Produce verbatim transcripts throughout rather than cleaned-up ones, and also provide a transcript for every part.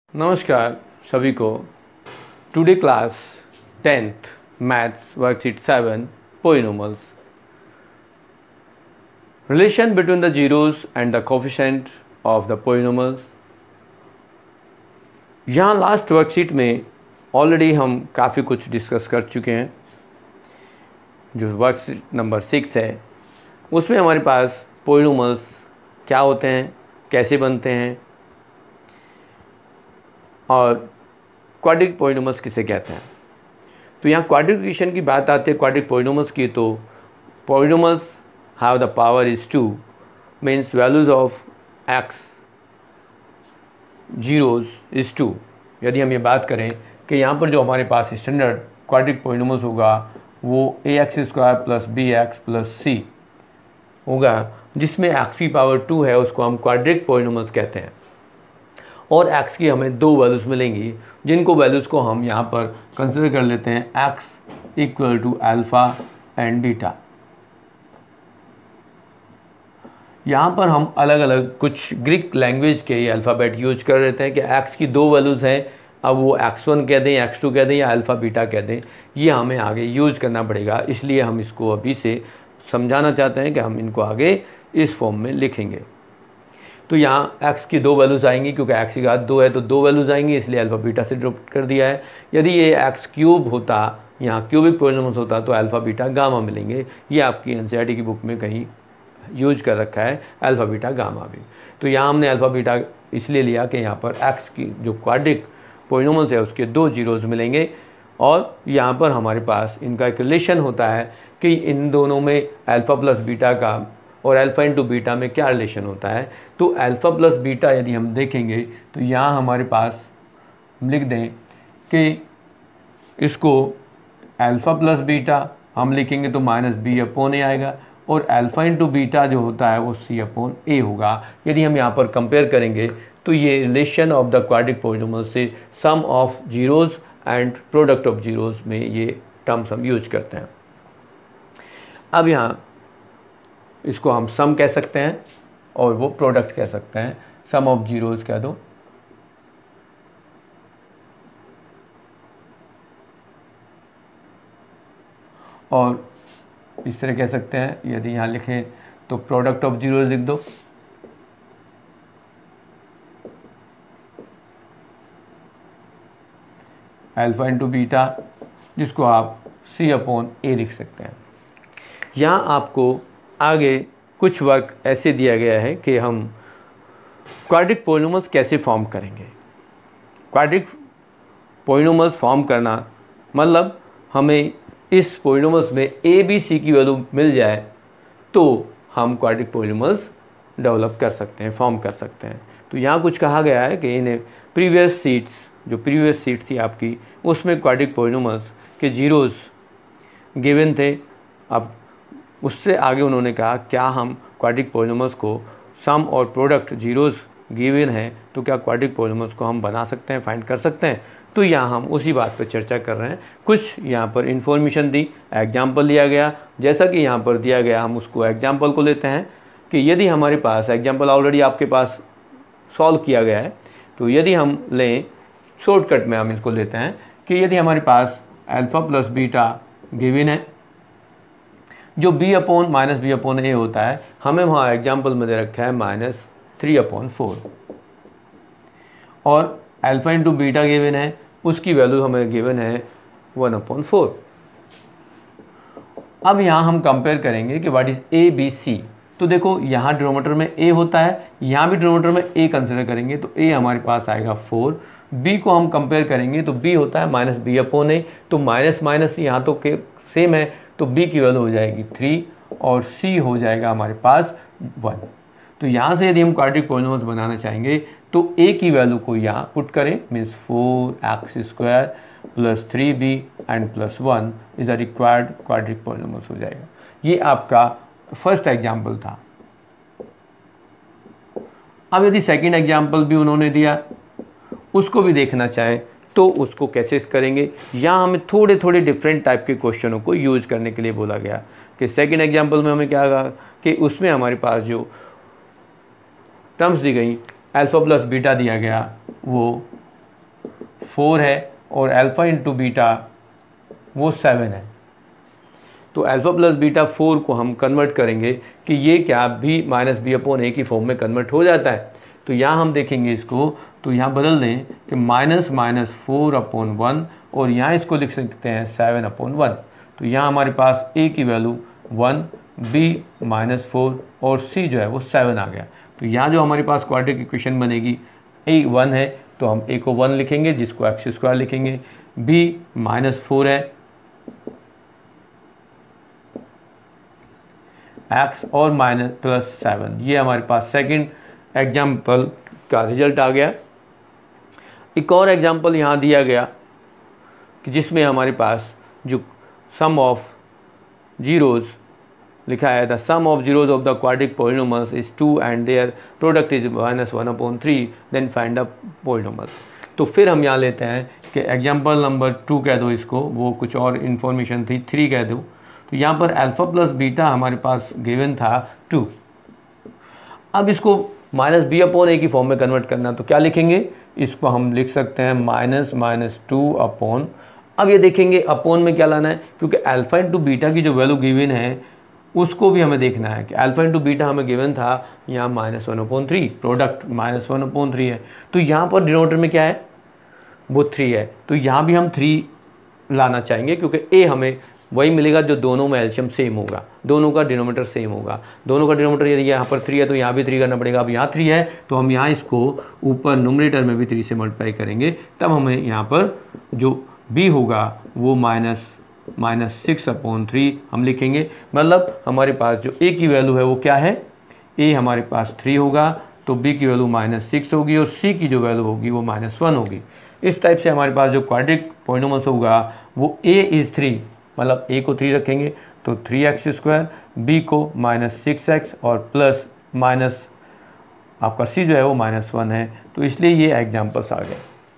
नमस्कार सभी को। Today class tenth maths worksheet seven polynomials. Relation between the zeros and the coefficient of the polynomials. यहाँ last worksheet में already हम काफ़ी कुछ डिस्कस कर चुके हैं। जो वर्कशीट नंबर सिक्स है उसमें हमारे पास पोलिनोमियल्स क्या होते हैं, कैसे बनते हैं और क्वाड्रिक पोलिनोमियल्स किसे कहते हैं। तो यहाँ क्वाड्रिकेशन की बात आती है क्वाड्रिक पोलिनोमियल्स की, तो polynomials have the power is two means values of x zeros is two. यदि हम ये बात करें कि यहाँ पर जो हमारे पास स्टैंडर्ड क्वाड्रिक पोलिनोमियल्स होगा वो a x square plus b x plus c होगा, जिसमें एक्स की पावर टू है, उसको हम क्वाड्रिक पोलिनोमियल्स कहते हैं। और x की हमें दो वैल्यूज़ मिलेंगी, जिनको वैल्यूज़ को हम यहाँ पर कंसिडर कर लेते हैं x equal to alpha and beta. यहाँ पर हम अलग अलग कुछ ग्रीक लैंग्वेज के अल्फ़ाबेट यूज कर लेते हैं कि x की दो वैल्यूज़ हैं, अब वो एक्स वन कह दें, एक्स टू कह दें या अल्फ़ा बीटा कह दें, ये हमें आगे यूज करना पड़ेगा। इसलिए हम इसको अभी से समझाना चाहते हैं कि हम इनको आगे इस फॉर्म में लिखेंगे। तो यहाँ x की दो वैल्यूज़ आएंगी, क्योंकि x की घात दो है तो दो वैल्यूज़ आएंगी, इसलिए अल्फ़ा बीटा से ड्रॉप कर दिया है। यदि ये x क्यूब होता, यहाँ क्यूबिक पोलिनोमियल्स होता, तो अल्फ़ा बीटा गामा मिलेंगे। ये आपकी एनसीईआरटी की बुक में कहीं यूज कर रखा है अल्फ़ा बीटा गामा भी। तो यहाँ हमने अल्फ़ा बीटा इसलिए लिया कि यहाँ पर x की जो क्वाड्रिक पोलिनोमियल्स है उसके दो जीरोज़ मिलेंगे, और यहाँ पर हमारे पास इनका एक रिलेशन होता है कि इन दोनों में अल्फ़ा प्लस बीटा का और अल्फ़ा इंटू बीटा में क्या रिलेशन होता है। तो अल्फ़ा प्लस बीटा यदि हम देखेंगे तो यहाँ हमारे पास हम लिख दें कि इसको अल्फ़ा प्लस बीटा हम लिखेंगे तो माइनस बी अपॉन ए आएगा, और अल्फ़ा इंटू बीटा जो होता है वो सी अपॉन ए होगा। यदि हम यहाँ पर कंपेयर करेंगे तो ये relation of the quadric polynomial से sum of zeros and product of zeros में ये टर्म्स हम यूज करते हैं। अब यहाँ इसको हम सम कह सकते हैं और वो प्रोडक्ट कह सकते हैं, सम ऑफ जीरोज़ कह दो। और इस तरह कह सकते हैं, यदि यहाँ लिखें तो प्रोडक्ट ऑफ जीरोज़ लिख दो। अल्फ़ा इंटू बीटा, जिसको आप सी अपॉन ए लिख सकते हैं। यहाँ आपको आगे कुछ वर्क ऐसे दिया गया है कि हम क्वाड्रिक पोलिनोमियल्स कैसे फॉर्म करेंगे। क्वाड्रिक पोलिनोमियल्स फॉर्म करना मतलब हमें इस पोलिनोमियल्स में ए बी सी की वैल्यू मिल जाए तो हम क्वाड्रिक पोलिनोमियल्स डेवलप कर सकते हैं, फॉर्म कर सकते हैं। तो यहाँ कुछ कहा गया है कि इन्हें प्रीवियस सीट्स, जो प्रीवियस सीट थी आपकी, उसमें क्वाड्रिक पोलिनोमियल्स के जीरोज़ गिवन थे। अब उससे आगे उन्होंने कहा क्या हम क्वाड्रिक पोलिनोमियल्स को सम और प्रोडक्ट जीरोज़ गिवन है तो क्या क्वाड्रिक पोलिनोमियल्स को हम बना सकते हैं, फाइंड कर सकते हैं। तो यहाँ हम उसी बात पर चर्चा कर रहे हैं। कुछ यहाँ पर इन्फॉर्मेशन दी, एग्जाम्पल लिया गया, जैसा कि यहाँ पर दिया गया हम उसको एग्जाम्पल को लेते हैं कि यदि हमारे पास एग्जाम्पल ऑलरेडी आपके पास सॉल्व किया गया है, तो यदि हम लें शॉर्टकट में हम इसको लेते हैं कि यदि हमारे पास अल्फ़ा प्लस बीटा गिवन है, जो b upon minus b upon a होता है, हमें वहाँ एग्जाम्पल में दे रखा है माइनस थ्री अपॉन फोर, और अल्फ़ा इंटू बीटा गिवन है, उसकी वैल्यू हमें गिवन है वन अपॉन फोर। अब यहाँ हम कंपेयर करेंगे कि what is a b c. तो देखो यहाँ डिनोमिनेटर में a होता है, यहाँ भी डिनोमिनेटर में a कंसिडर करेंगे तो a हमारे पास आएगा फोर। b को हम कंपेयर करेंगे तो b होता है माइनस बी अपॉन ए, तो माइनस माइनस यहाँ तो के सेम है, तो b की वैल्यू हो जाएगी थ्री और c हो जाएगा हमारे पास वन। तो यहाँ से यदि हम क्वाड्रिक पोलिनोमियल्स बनाना चाहेंगे तो a की वैल्यू को यहाँ पुट करें, means four x square plus three b and plus one is the required quadric polynomials हो जाएगा। ये आपका फर्स्ट एग्जाम्पल था। अब यदि सेकेंड एग्जाम्पल भी उन्होंने दिया, उसको भी देखना चाहें तो उसको कैसे करेंगे। यहाँ हमें थोड़े थोड़े डिफरेंट टाइप के क्वेश्चनों को यूज करने के लिए बोला गया कि सेकंड एग्जांपल में हमें क्या कहा कि उसमें हमारे पास जो टर्म्स दी गई अल्फ़ा प्लस बीटा दिया गया वो फोर है और अल्फ़ा इंटू बीटा वो सेवन है। तो अल्फ़ा प्लस बीटा फोर को हम कन्वर्ट करेंगे कि ये क्या b minus b upon a की फॉर्म में कन्वर्ट हो जाता है। तो यहाँ हम देखेंगे इसको, तो यहाँ बदल दें कि minus minus four upon one, और यहाँ इसको लिख सकते हैं सेवन अपॉन वन। तो यहाँ हमारे पास ए की value one, b minus four और सी जो है वो सेवन आ गया। तो यहाँ जो हमारे पास क्वाड्रेटिक इक्वेशन बनेगी, ए वन है तो हम ए को वन लिखेंगे जिसको एक्स स्क्वायर लिखेंगे, बी माइनस फोर है एक्स और माइनस प्लस सेवन, ये हमारे पास सेकंड एग्जाम्पल का रिजल्ट आ गया। एक और एग्जाम्पल यहाँ दिया गया कि जिसमें हमारे पास जो सम ऑफ जीरोज़ लिखा है, the sum of zeros of the quadric polynomials is two and their product is minus one upon three, then find the polynomials. तो फिर हम यहाँ लेते हैं कि एग्जाम्पल नंबर टू कह दो इसको, वो कुछ और इन्फॉर्मेशन थी, थ्री कह दो। तो यहाँ पर अल्फ़ा प्लस बीटा हमारे पास गिवन था टू। अब इसको माइनस बी अपॉन ए की फॉर्म में कन्वर्ट करना, तो क्या लिखेंगे, इसको हम लिख सकते हैं माइनस माइनस टू अपॉन, अब ये देखेंगे अपॉन में क्या लाना है, क्योंकि अल्फ़ा इंटू बीटा की जो वैल्यू गिवन है उसको भी हमें देखना है कि अल्फ़ा इंटू बीटा हमें गिवन था यहाँ minus one upon three, product minus one upon three है। तो यहाँ पर डिनोमिनेटर में क्या है, वो थ्री है, तो यहाँ भी हम थ्री लाना चाहेंगे क्योंकि ए हमें वही मिलेगा जो दोनों में एलसीएम सेम होगा, दोनों का डिनोमिनेटर सेम होगा। दोनों का डिनोमिनेटर यदि यहाँ पर थ्री है तो यहाँ भी थ्री करना पड़ेगा। अब यहाँ थ्री है तो हम यहाँ इसको ऊपर न्यूमरेटर में भी थ्री से मल्टीप्लाई करेंगे, तब हमें यहाँ पर जो बी होगा वो minus minus six upon three हम लिखेंगे। मतलब हमारे पास जो ए की वैल्यू है वो क्या है, ए हमारे पास थ्री होगा तो बी की वैल्यू माइनस सिक्स होगी और सी की जो वैल्यू होगी वो माइनस वन होगी। इस टाइप से हमारे पास जो क्वाड्रिक पॉलिनोमियल्स होगा वो ए इज़ थ्री, मतलब ए को थ्री रखेंगे तो थ्री एक्स स्क्वायर, बी को माइनस सिक्स एक्स और प्लस माइनस आपका सी जो है वो माइनस वन है। तो इसलिए ये एग्जाम्पल्स आ गए।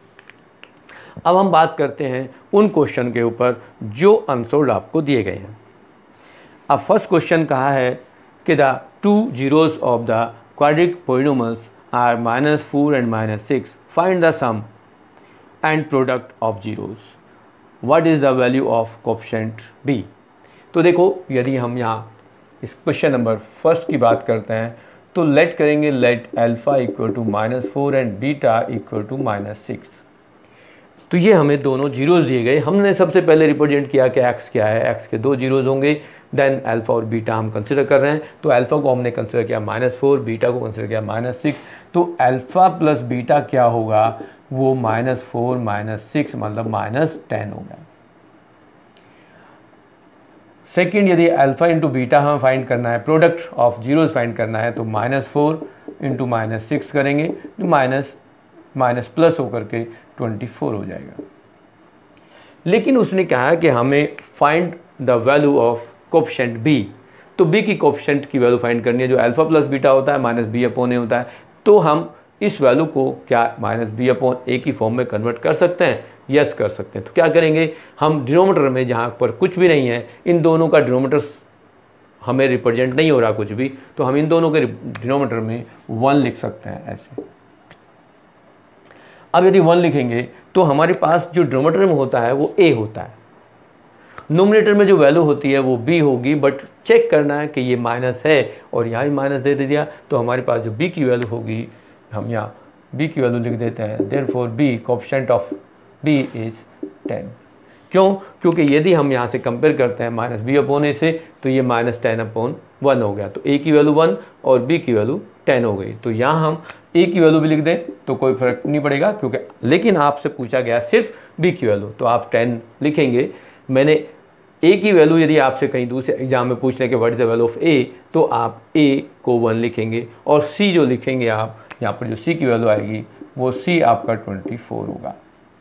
अब हम बात करते हैं उन क्वेश्चन के ऊपर जो अनसोल्ड आपको दिए गए हैं। अब फर्स्ट क्वेश्चन कहा है कि the two zeros of the quadric polynomials are minus four and minus six, find the sum and product of zeros, what is the value of coefficient b. तो देखो यदि हम यहाँ इस क्वेश्चन नंबर फर्स्ट की बात करते हैं तो लेट करेंगे let alpha equal to minus four and beta equal to minus six. तो ये हमें दोनों जीरोज़ दिए गए। हमने सबसे पहले रिप्रेजेंट किया कि एक्स क्या है, एक्स के दो जीरोज़ होंगे, देन अल्फ़ा और बीटा हम कंसिडर कर रहे हैं। तो अल्फ़ा को हमने कंसिडर किया माइनस फोर, बीटा को कंसिडर किया माइनस सिक्स। तो अल्फ़ा प्लस बीटा क्या होगा, वो माइनस फोर माइनस सिक्स मतलब माइनस टेन होगा। सेकेंड, यदि अल्फ़ा इंटू बीटा हमें फाइंड करना है, प्रोडक्ट ऑफ जीरोज़ फाइंड करना है, तो minus four into minus six करेंगे तो माइनस माइनस प्लस होकर के ट्वेंटी फोर हो जाएगा। लेकिन उसने कहा कि हमें find the value of coefficient b, तो बी की कोएफिशिएंट की वैल्यू फाइंड करनी है जो अल्फ़ा प्लस बीटा होता है माइनस बी अपॉन ए होता है। तो हम इस वैल्यू को क्या माइनस बी अपॉन ए की फॉर्म में कन्वर्ट कर सकते हैं, यस कर सकते हैं। तो क्या करेंगे, हम डिनोमिनेटर में जहाँ पर कुछ भी नहीं है, इन दोनों का डिनोमिनेटर हमें रिप्रेजेंट नहीं हो रहा कुछ भी, तो हम इन दोनों के डिनोमिनेटर में वन लिख सकते हैं ऐसे। अब यदि वन लिखेंगे तो हमारे पास जो डिनोमिनेटर में होता है वो ए होता है, नोमिनेटर में जो वैल्यू होती है वो बी होगी, बट चेक करना है कि ये माइनस है और यहाँ भी माइनस दे दिया, तो हमारे पास जो बी की वैल्यू होगी, हम यहाँ बी की वैल्यू लिख देते हैं, therefore b coefficient of b is ten. क्यों, क्योंकि यदि हम यहाँ से कंपेयर करते हैं माइनस बी अपॉन ए से, तो ये माइनस टेन अपॉन वन हो गया, तो ए की वैल्यू वन और बी की वैल्यू टेन हो गई। तो यहाँ हम ए की वैल्यू भी लिख दें तो कोई फर्क नहीं पड़ेगा, क्योंकि लेकिन आपसे पूछा गया सिर्फ बी की वैल्यू, तो आप टेन लिखेंगे। मैंने ए की वैल्यू यदि आपसे कहीं दूसरे एग्जाम में पूछ लें कि what is the value of a, तो आप ए को वन लिखेंगे और सी जो लिखेंगे आप यहाँ पर, जो सी की वैल्यू आएगी वो सी आपका ट्वेंटी फोर होगा।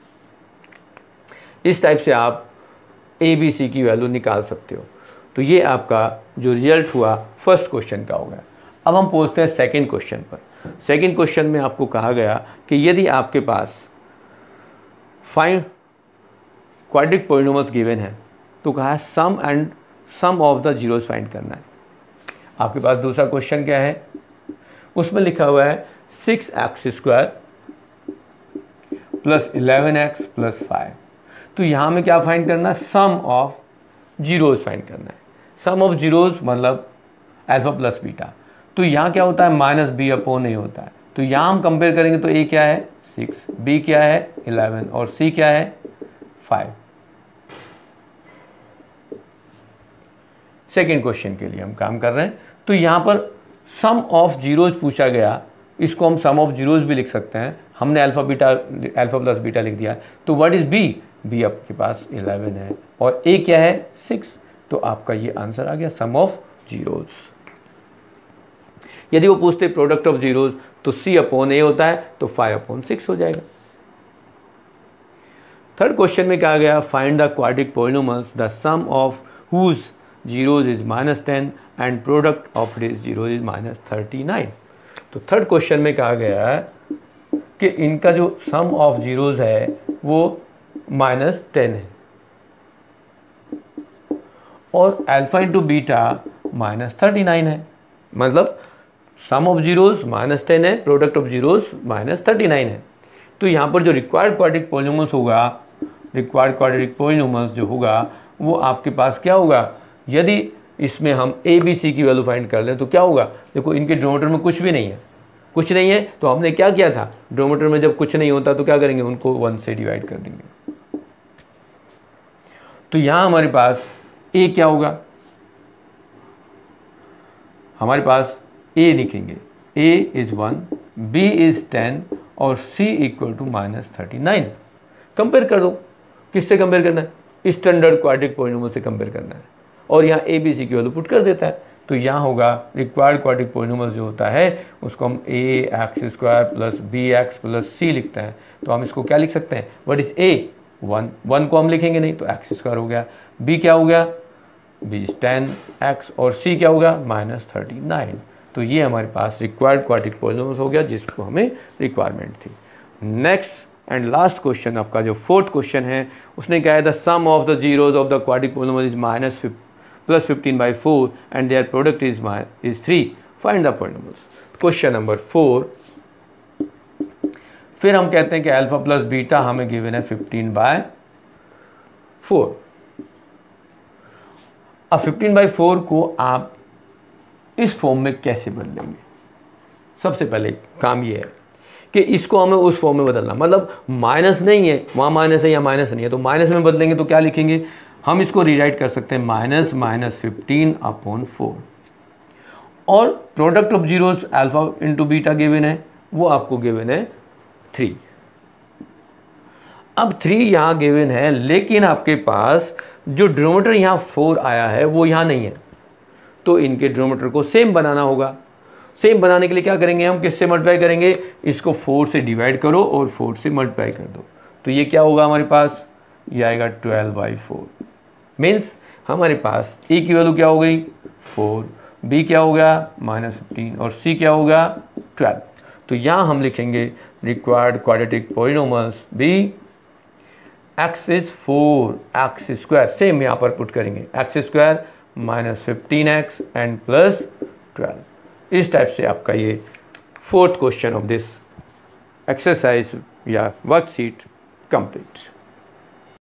इस टाइप से आप ए बी सी की वैल्यू निकाल सकते हो। तो ये आपका जो रिजल्ट हुआ फर्स्ट क्वेश्चन का हो गया। अब हम पहुँचते हैं सेकेंड क्वेश्चन पर। सेकेंड क्वेश्चन में आपको कहा गया कि यदि आपके पास फाइंड क्वाड्रिक पॉलिनोमियल्स गिवन है, तो कहा है sum and sum of the zeros find करना है। आपके पास दूसरा क्वेश्चन क्या है, उसमें लिखा हुआ है six x square plus eleven x plus five. तो यहाँ में क्या फाइंड करना है, सम ऑफ जीरोज फाइंड करना है। सम ऑफ जीरोज मतलब अल्फा प्लस बीटा। तो यहाँ क्या होता है, माइनस बी अपॉन ए होता है। तो यहाँ हम कंपेयर करेंगे तो ए क्या है सिक्स, बी क्या है इलेवन और सी क्या है फाइव। सेकेंड क्वेश्चन के लिए हम काम कर रहे हैं। तो यहाँ पर सम ऑफ जीरोज पूछा गया, इसको हम सम ऑफ जीरोज भी लिख सकते हैं। हमने alpha beta alpha plus beta लिख दिया। तो व्हाट इज बी, बी आपके पास इलेवन है और ए क्या है सिक्स। तो आपका ये आंसर आ गया सम ऑफ जीरोज। यदि वो पूछते प्रोडक्ट ऑफ जीरोज तो सी अपॉन ए होता है, तो फाइव अपॉन सिक्स हो जाएगा। थर्ड क्वेश्चन में कहा गया find the quadric polynomials the sum of whose zeros is minus ten and product of it zeros is minus thirty nine. तो थर्ड क्वेश्चन में कहा गया है कि इनका जो सम ऑफ जीरोज है वो माइनस टेन है और alpha into beta minus thirty nine है। मतलब sum of zeros minus ten है, product of zeros minus thirty nine है। तो यहाँ पर जो रिक्वायर्ड क्वाड्रिक पॉलिनोमियल्स होगा, रिक्वायर्ड क्वाड्रिक पॉलिनोमियल्स जो होगा वो आपके पास क्या होगा, यदि इसमें हम ए बी सी की वैल्यू फाइंड कर लें तो क्या होगा, देखो इनके डिनोमिनेटर में कुछ भी नहीं है, कुछ नहीं है तो हमने क्या किया था, डिनोमिनेटर में जब कुछ नहीं होता तो क्या करेंगे, उनको वन से डिवाइड कर देंगे। तो यहाँ हमारे पास ए क्या होगा, हमारे पास ए लिखेंगे, a is one, b is ten और c equal to minus thirty nine. Compare कर दो, किससे कंपेयर करना है, स्टैंडर्ड क्वाड्रिक पॉलिनोमियल से कंपेयर करना है और यहाँ ए बी सी की वैल्यू पुट कर देता है। तो यहाँ होगा रिक्वायर्ड क्वाड्रिक पॉलिनोमियल जो होता है उसको हम a x square plus b x plus c लिखते हैं। तो हम इसको क्या लिख सकते हैं, what is a, one, one को हम लिखेंगे नहीं तो एक्स स्क्वायर हो गया, बी क्या हो गया, बी इज टेन एक्स और सी क्या होगा माइनस थर्टी नाइन। तो ये हमारे पास रिक्वायर्ड क्वाड्रिक पॉलिनोमियल हो गया जिसको हमें रिक्वायरमेंट थी। नेक्स्ट एंड लास्ट क्वेश्चन आपका जो फोर्थ क्वेश्चन है उसने कहा है the sum of the zeros of the quadric polynomial is minus plus fifteen by four and their product is is three, find the polynomials. Question number four, फिर हम कहते हैं कि अल्फा प्लस बीटा हमें गिवन है fifteen by four. अब fifteen by four को आप इस फॉर्म में कैसे बदलेंगे, सबसे पहले काम ये है कि इसको हमें उस फॉर्म में बदलना, मतलब माइनस नहीं है, वहाँ माइनस है या माइनस नहीं है तो माइनस में बदलेंगे तो क्या लिखेंगे, हम इसको रीराइट कर सकते हैं minus minus fifteen upon four और product of zeros alpha into beta given है वो आपको गिवन है थ्री। अब थ्री यहाँ गिवन है लेकिन आपके पास जो डिनोमिनेटर यहाँ फोर आया है वो यहाँ नहीं है, तो इनके डिनोमिनेटर को सेम बनाना होगा। सेम बनाने के लिए क्या करेंगे, हम किससे मल्टीप्लाई करेंगे, इसको फोर से डिवाइड करो और फोर से मल्टीप्लाई कर दो। तो ये क्या होगा हमारे पास, ये आएगा ट्वेल्व बाई फोर। मीन्स हमारे पास ए की वैल्यू क्या हो गई फोर, बी क्या हो गया माइनस फिफ्टीन और सी क्या होगा ट्वेल्व। तो यहाँ हम लिखेंगे required quadratic polynomials b x is four x square, same यहाँ पर पुट करेंगे x square minus fifteen x and plus twelve. इस टाइप से आपका ये fourth question of this exercise या वर्कशीट कंप्लीट।